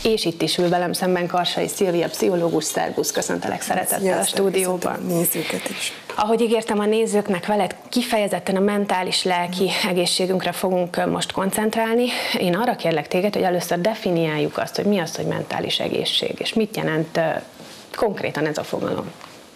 És itt is ül velem szemben Karsai Szilvia, pszichológus. Szerbusz, köszöntelek szeretettel a stúdióban. Nézőket is. Ahogy ígértem a nézőknek, veled kifejezetten a mentális-lelki egészségünkre fogunk most koncentrálni. Én arra kérlek téged, hogy először definiáljuk azt, hogy mi az, hogy mentális egészség, és mit jelent konkrétan ez a fogalom.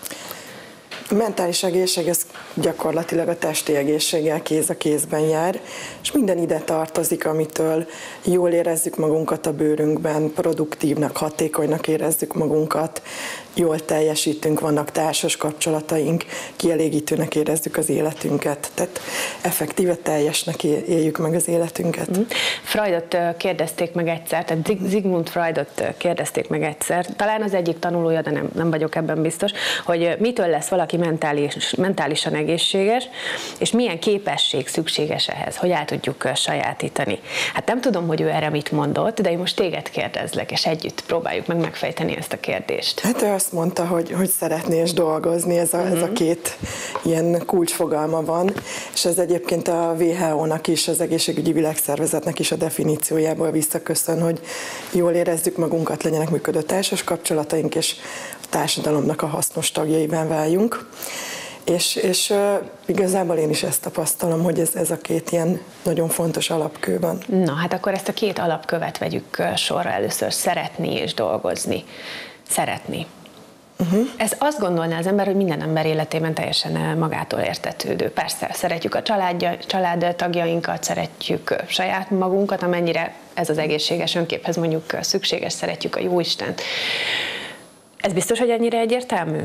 A mentális egészség, ez gyakorlatilag a testi egészséggel kéz a kézben jár, és minden ide tartozik, amitől jól érezzük magunkat a bőrünkben, produktívnak, hatékonynak érezzük magunkat, jól teljesítünk, vannak társas kapcsolataink, kielégítőnek érezzük az életünket, tehát effektíve teljesnek éljük meg az életünket. Freudot kérdezték meg egyszer, tehát Sigmund Freudot kérdezték meg egyszer, talán az egyik tanulója, de nem vagyok ebben biztos, hogy mitől lesz valaki mentálisan egészséges, és milyen képesség szükséges ehhez, hogy el tudjuk sajátítani. Hát nem tudom, hogy ő erre mit mondott, de én most téged kérdezlek, és együtt próbáljuk meg megfejteni ezt a kérdést. Hát ő azt mondta, hogy szeretné és dolgozni, ez a két ilyen kulcsfogalma van, és ez egyébként a WHO-nak is, az Egészségügyi Világszervezetnek is a definíciójából visszaköszön, hogy jól érezzük magunkat, legyenek működő társas kapcsolataink, és a társadalomnak a hasznos tagjaiban váljunk. És igazából én is ezt tapasztalom, hogy ez a két ilyen nagyon fontos alapkő van. Na, hát akkor ezt a két alapkövet vegyük sorra először, szeretni és dolgozni. Szeretni. Ez azt gondolná az ember, hogy minden ember életében teljesen magától értetődő. Persze, szeretjük a családtagjainkat, szeretjük saját magunkat, amennyire ez az egészséges önképhez mondjuk szükséges, szeretjük a Jóistent. Ez biztos, hogy ennyire egyértelmű?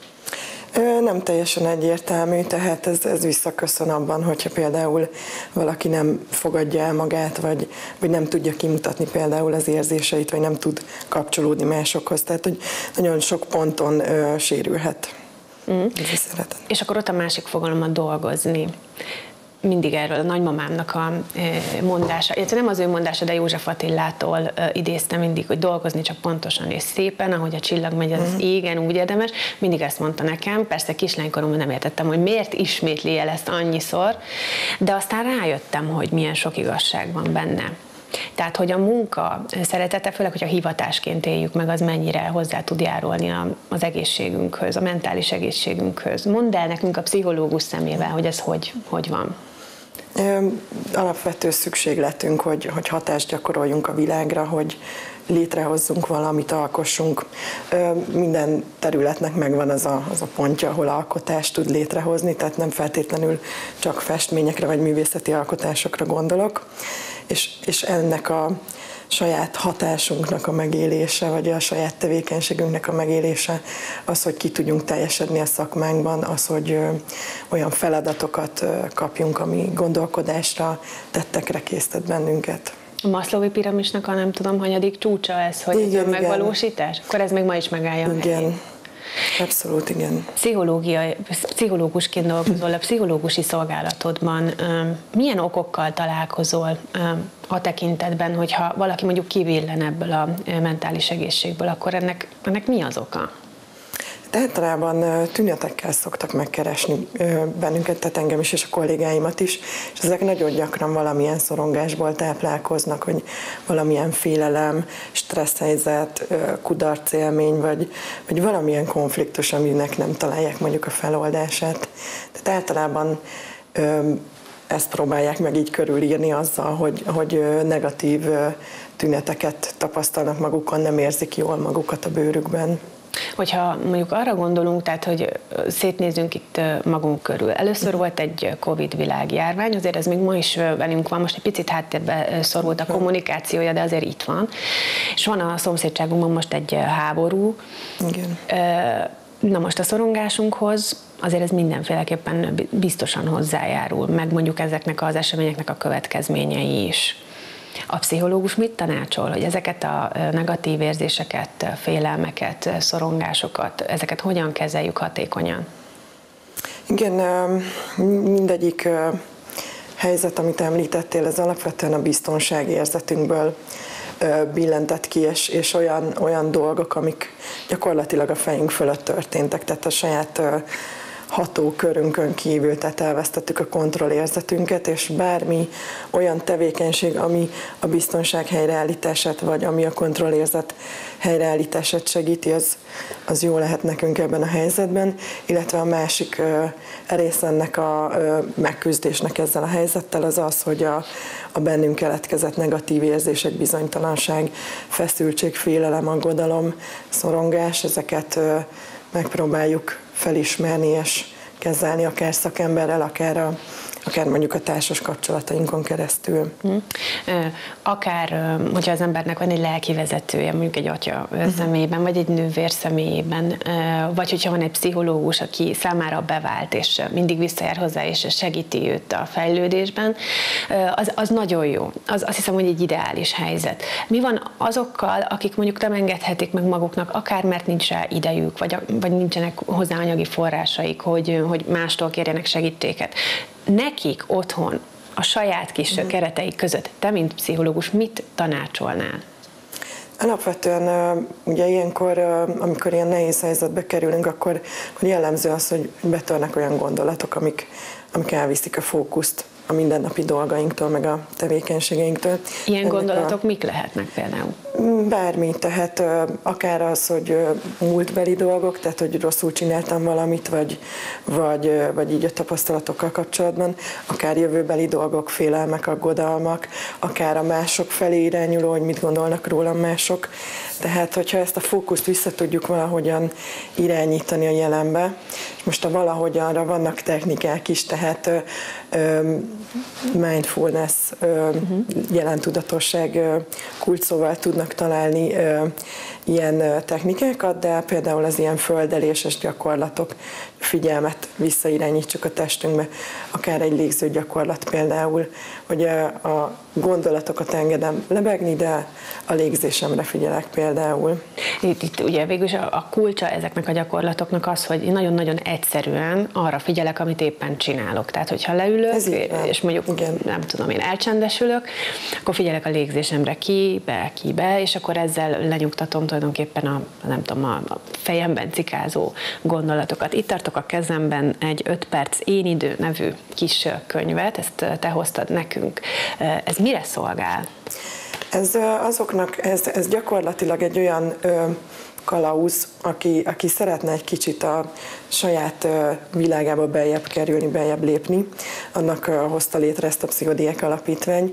Nem teljesen egyértelmű, tehát ez visszaköszön abban, hogyha például valaki nem fogadja el magát, vagy nem tudja kimutatni például az érzéseit, vagy nem tud kapcsolódni másokhoz. Tehát, hogy nagyon sok ponton sérülhet ez a szeretet. És akkor ott a másik fogalom a dolgozni. Mindig erről a nagymamámnak a mondása, illetve nem az ő mondása, de József Attilától idéztem mindig, hogy dolgozni csak pontosan és szépen, ahogy a csillag megy az égen, úgy érdemes. Mindig ezt mondta nekem, persze kislánykoromban nem értettem, hogy miért ismétli el ezt annyiszor, de aztán rájöttem, hogy milyen sok igazság van benne. Tehát, hogy a munka szeretete, főleg, hogyha hivatásként éljük meg, az mennyire hozzá tud járulni az egészségünkhöz, a mentális egészségünkhöz. Mondd el nekünk a pszichológus szemével, hogy ez hogy van. Alapvető szükségletünk, hogy hatást gyakoroljunk a világra, hogy létrehozzunk valamit, alkossunk. Minden területnek megvan az a pontja, ahol alkotást tud létrehozni, tehát nem feltétlenül csak festményekre vagy művészeti alkotásokra gondolok. És ennek a saját hatásunknak a megélése, vagy a saját tevékenységünknek a megélése az, hogy ki tudjunk teljesedni a szakmánkban, az, hogy olyan feladatokat kapjunk, ami gondolkodásra, tettekre késztet bennünket. A Maslowi piramisnak a nem tudom, hanyadik csúcsa ez, hogy igen, megvalósítás? Akkor ez még ma is megállja. Igen. Abszolút, igen. Pszichológusként dolgozol, a pszichológusi szolgálatodban milyen okokkal találkozol a tekintetben, hogyha valaki mondjuk kivillen ebből a mentális egészségből, akkor ennek mi az oka? Általában tünetekkel szoktak megkeresni bennünket, tehát engem is és a kollégáimat is, és ezek nagyon gyakran valamilyen szorongásból táplálkoznak, hogy valamilyen félelem, stresszhelyzet, kudarcélmény, vagy valamilyen konfliktus, aminek nem találják mondjuk a feloldását. Tehát általában ezt próbálják meg így körülírni azzal, hogy negatív tüneteket tapasztalnak magukon, nem érzik jól magukat a bőrükben. Hogyha mondjuk arra gondolunk, tehát hogy szétnézünk itt magunk körül. Először volt egy Covid világjárvány, azért ez még ma is velünk van, most egy picit háttérbe szorult a kommunikációja, de azért itt van. És van a szomszédságunkban most egy háború. Igen. Na most a szorongásunkhoz azért ez mindenféleképpen biztosan hozzájárul, meg mondjuk ezeknek az eseményeknek a következményei is. A pszichológus mit tanácsol, hogy ezeket a negatív érzéseket, félelmeket, szorongásokat, ezeket hogyan kezeljük hatékonyan? Igen, mindegyik helyzet, amit említettél, ez alapvetően a biztonságérzetünkből billentett ki, és olyan dolgok, amik gyakorlatilag a fejünk fölött történtek, tehát a saját hatókörünkön kívül, tehát elvesztettük a kontrollérzetünket, és bármi olyan tevékenység, ami a biztonság helyreállítását, vagy ami a kontrollérzet helyreállítását segíti, az jó lehet nekünk ebben a helyzetben, illetve a másik része ennek a megküzdésnek ezzel a helyzettel az az, hogy a bennünk keletkezett negatív érzések, bizonytalanság, feszültség, félelem, aggodalom, szorongás, ezeket megpróbáljuk felismerni és kezelni, akár szakemberrel, akár mondjuk a társas kapcsolatainkon keresztül. Akár, hogyha az embernek van egy lelki vezetője, mondjuk egy atya személyében, vagy egy nővér személyében, vagy hogyha van egy pszichológus, aki számára bevált, és mindig visszajár hozzá, és segíti őt a fejlődésben, az nagyon jó. Azt hiszem, hogy egy ideális helyzet. Mi van azokkal, akik mondjuk nem engedhetik meg maguknak, akár mert nincs rá idejük, vagy nincsenek hozzá anyagi forrásaik, hogy mástól kérjenek segítséget. Nekik otthon, a saját kis kereteik között, te, mint pszichológus, mit tanácsolnál? Alapvetően ugye ilyenkor, amikor ilyen nehéz helyzetbe kerülünk, akkor jellemző az, hogy betörnek olyan gondolatok, amik elviszik a fókuszt a mindennapi dolgainktól, meg a tevékenységeinktől. Ilyen gondolatok mik lehetnek például? Bármi, tehát akár az, hogy múltbeli dolgok, tehát hogy rosszul csináltam valamit, vagy így a tapasztalatokkal kapcsolatban, akár jövőbeli dolgok, félelmek, aggodalmak, akár a mások felé irányuló, hogy mit gondolnak rólam mások. Tehát, hogyha ezt a fókuszt vissza tudjuk valahogyan irányítani a jelenbe, és most a valahogyanra vannak technikák is, tehát mindfulness, jelentudatosság kulcsszóval tudnak találni ilyen technikákat, de például az ilyen földeléses gyakorlatok, figyelmet visszairányítsuk a testünkbe, akár egy légző gyakorlat például, hogy a gondolatokat engedem lebegni, de a légzésemre figyelek például. Itt ugye végülis a kulcsa ezeknek a gyakorlatoknak az, hogy én nagyon-nagyon egyszerűen arra figyelek, amit éppen csinálok. Tehát, hogyha leülök, és mondjuk, igen, nem tudom, én elcsendesülök, akkor figyelek a légzésemre ki-be, és akkor ezzel lenyugtatom tulajdonképpen a fejemben cikázó gondolatokat. Itt tartok a kezemben egy 5 perc Én idő nevű kis könyvet, ezt te hoztad nekünk. Ez mire szolgál? Ez gyakorlatilag egy olyan kalauz, aki szeretne egy kicsit a saját világába beljebb kerülni, beljebb lépni, annak hozta létre ezt a Pszichodiák Alapítvány.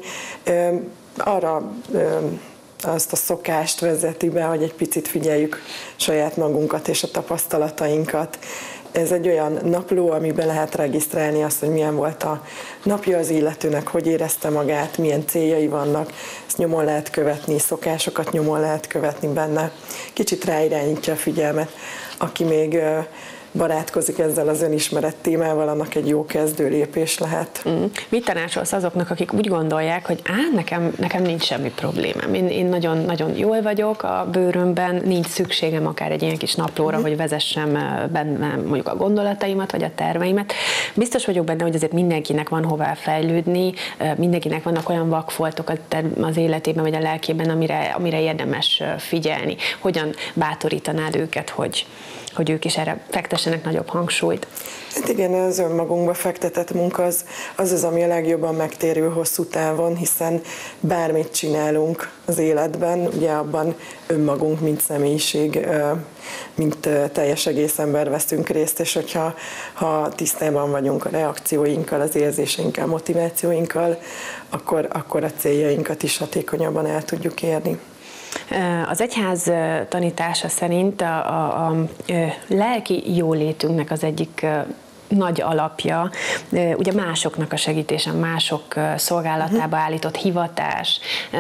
Arra azt a szokást vezeti be, hogy egy picit figyeljük saját magunkat és a tapasztalatainkat. Ez egy olyan napló, amiben lehet regisztrálni azt, hogy milyen volt a napja az illetőnek, hogy érezte magát, milyen céljai vannak, ezt nyomon lehet követni, szokásokat nyomon lehet követni benne. Kicsit ráirányítja a figyelmet, aki még barátkozik ezzel az önismeret témával, annak egy jó kezdő lépés lehet. Mit tanácsolsz azoknak, akik úgy gondolják, hogy nekem nincs semmi problémám. Én nagyon jól vagyok a bőrömben, nincs szükségem akár egy ilyen kis naplóra, hogy vezessem benne mondjuk a gondolataimat, vagy a terveimet. Biztos vagyok benne, hogy azért mindenkinek van hová fejlődni, mindenkinek vannak olyan vakfoltok az életében, vagy a lelkében, amire érdemes figyelni. Hogyan bátorítanád őket, hogy ők is erre fektessenek nagyobb hangsúlyt? Hát igen, az önmagunkba fektetett munka az, ami a legjobban megtérül hosszú távon, hiszen bármit csinálunk az életben, ugye abban önmagunk, mint személyiség, mint teljes egész ember veszünk részt, és hogyha tisztában vagyunk a reakcióinkkal, az érzéseinkkel, motivációinkkal, akkor a céljainkat is hatékonyabban el tudjuk érni. Az egyház tanítása szerint a lelki jólétünknek az egyik nagy alapja, ugye másoknak a segítése, mások szolgálatába állított hivatás,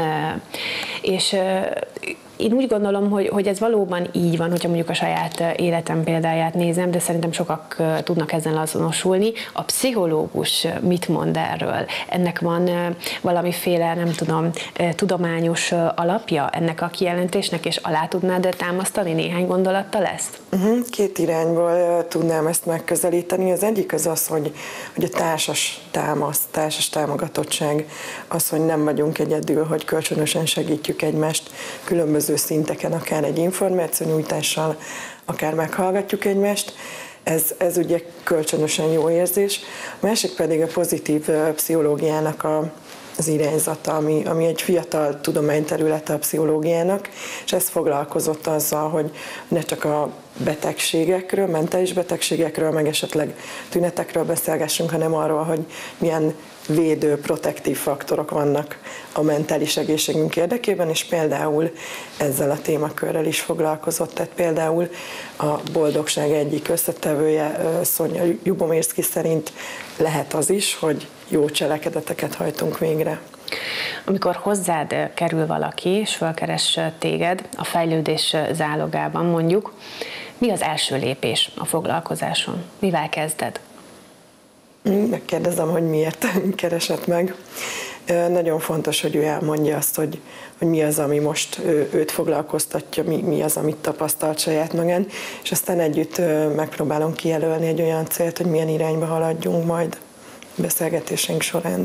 és én úgy gondolom, hogy ez valóban így van, hogyha mondjuk a saját életem példáját nézem, de szerintem sokak tudnak ezzel azonosulni. A pszichológus mit mond erről? Ennek van valamiféle, nem tudom, tudományos alapja ennek a kijelentésnek, és alá tudnád támasztani néhány gondolattal ezt? Két irányból tudnám ezt megközelíteni. Az egyik az, hogy a társas támogatottság, az, hogy nem vagyunk egyedül, hogy kölcsönösen segítjük egymást különböző szinteken, akár egy információnyújtással, akár meghallgatjuk egymást, Ez ugye kölcsönösen jó érzés. A másik pedig a pozitív pszichológiának az irányzata, ami egy fiatal tudományterülete a pszichológiának, és ez foglalkozott azzal, hogy ne csak a betegségekről, mentális betegségekről, meg esetleg tünetekről beszélgessünk, hanem arról, hogy milyen védő, protektív faktorok vannak a mentális egészségünk érdekében, és például ezzel a témakörrel is foglalkozott. Tehát például a boldogság egyik összetevője Sonja Lyubomirsky szerint lehet az is, hogy jó cselekedeteket hajtunk végre. Amikor hozzád kerül valaki, és felkeres téged a fejlődés zálogában mondjuk, mi az első lépés a foglalkozáson? Mivel kezded? Megkérdezem, hogy miért keresett meg. Nagyon fontos, hogy ő elmondja azt, hogy mi az, ami most őt foglalkoztatja, mi az, amit tapasztalt saját magán, és aztán együtt megpróbálunk kijelölni egy olyan célt, hogy milyen irányba haladjunk majd beszélgetésünk során.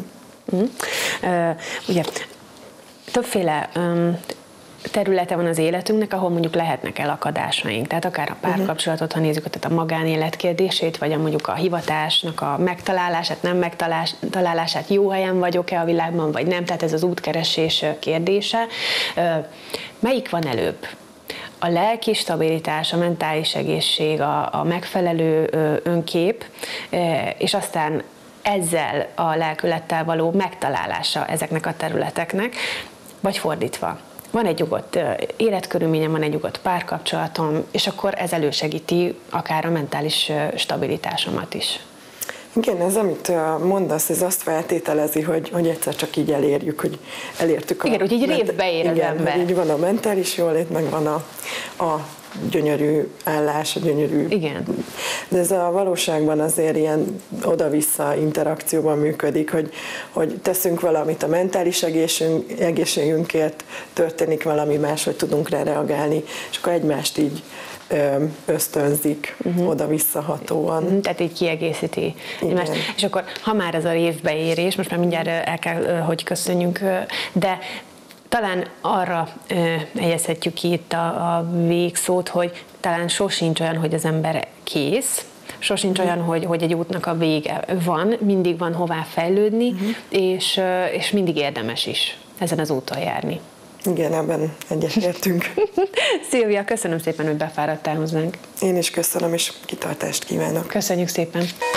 Ugye többféle területe van az életünknek, ahol mondjuk lehetnek elakadásaink. Tehát akár a párkapcsolatot, ha nézzük, tehát a magánélet kérdését, vagy mondjuk a hivatásnak a megtalálását, nem megtalálását, jó helyen vagyok-e a világban, vagy nem, tehát ez az útkeresés kérdése. Melyik van előbb? A lelki stabilitás, a mentális egészség, a megfelelő önkép, és aztán ezzel a lelkülettel való megtalálása ezeknek a területeknek, vagy fordítva. Van egy nyugodt életkörülményem, van egy nyugodt párkapcsolatom, és akkor ez elősegíti akár a mentális stabilitásomat is. Igen, ez, amit mondasz, ez azt feltételezi, hogy egyszer csak így elérjük, hogy elértük a... Igen, hogy így révbe ér az ember. Hogy így van a mentális jólét, meg van a gyönyörű állás, a gyönyörű... Igen. De ez a valóságban azért ilyen oda-vissza interakcióban működik, hogy teszünk valamit a mentális egészségünkért, történik valami más, hogy tudunk rá reagálni, és akkor egymást így ösztönzik oda-visszahatóan. Tehát így kiegészíti egymást. És akkor, ha már ez a révbeérés, most már mindjárt el kell, hogy köszönjünk, de talán arra helyezhetjük ki itt a végszót, hogy talán sosincs olyan, hogy az ember kész, sosincs olyan, hogy egy útnak a vége van, mindig van hová fejlődni, és mindig érdemes is ezen az úton járni. Igen, ebben egyetértünk. Szilvia, köszönöm szépen, hogy befáradtál hozzánk. Én is köszönöm, és kitartást kívánok. Köszönjük szépen.